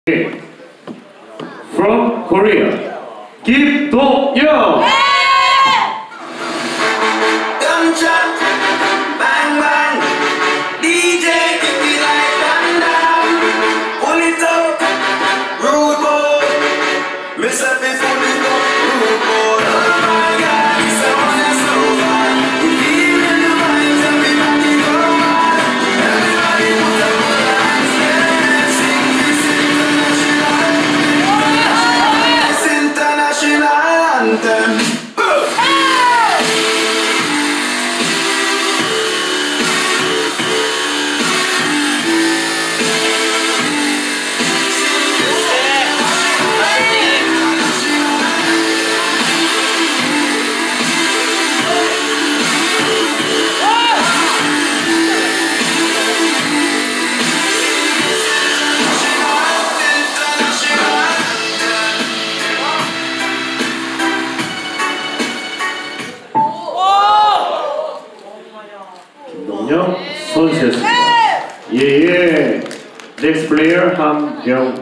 From Korea, Kim Do-young. Bang bang, DJ kick me like Gundam. Pull it up, rude boy. Mr. P pull it up, rude boy. Oh my God, it's a wonder so fun. We feeling the vibes, everybody go on. Everybody put up your hands, let's sing this international anthem. 김동영 선수였습니다. 예예. Next player 함경.